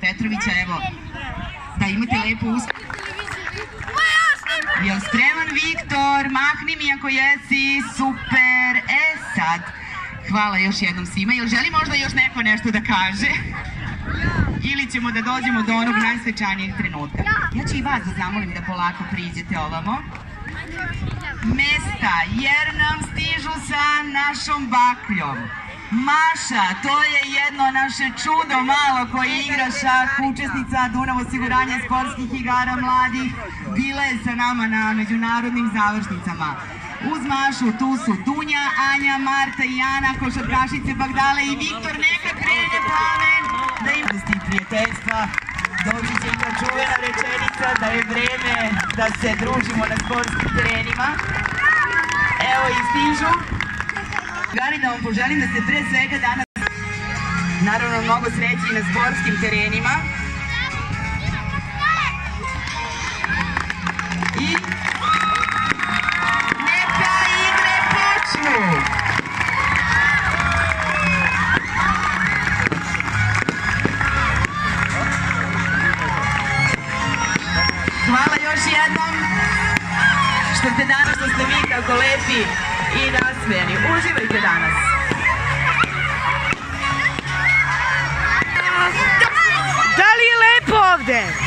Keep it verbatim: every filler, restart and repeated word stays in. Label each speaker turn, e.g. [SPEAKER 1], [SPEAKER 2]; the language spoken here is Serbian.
[SPEAKER 1] Petrovića, evo, da imate lepo uspeh. Jel spreman Viktor? Mahni mi ako jesi, super. E sad, hvala još jednom svima. Jel želi možda još neko nešto da kaže? Ili ćemo da dođemo do onog najsvečanijeg trenutka? Ja ću i vas da zamolim da polako priđete ovamo. Mesta, jer nam stižu sa našom bakljom. Maša, to je jedno naše čudo malo koje igra šah, učesnica Dunav osiguranja sportskih igara mladih, bila je sa nama na međunarodnim završnicama. Uz Mašu tu su Dunja, Anja, Marta i Ana, košarkašice Bagdale i Viktor, neka krene Plamen, da im i prijateljstva. Doći će i ta čuvena rečenica da je vreme da se družimo na sportskim terenima. Evo i stižu. Drugari, da vam poželim da se pre svega danas, naravno, mnogo sreće i na sportskim terenima. I neka igre počnu! Hvala još jednom što ste danas, što ste vi tako lepi i nasmejani. Uživajte danas.
[SPEAKER 2] Da li je lepo ovde?